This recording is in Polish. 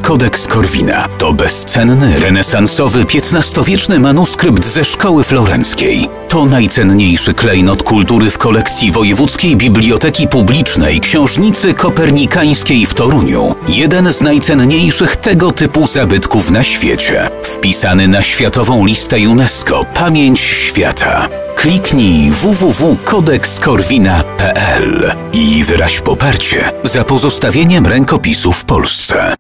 Kodeks Korwina to bezcenny, renesansowy, XV-wieczny manuskrypt ze szkoły florenckiej. To najcenniejszy klejnot kultury w kolekcji Wojewódzkiej Biblioteki Publicznej Książnicy Kopernikańskiej w Toruniu. Jeden z najcenniejszych tego typu zabytków na świecie. Wpisany na Światową Listę UNESCO Pamięć Świata. Kliknij www.kodekskorwina.pl i wyraź poparcie za pozostawieniem rękopisu w Polsce.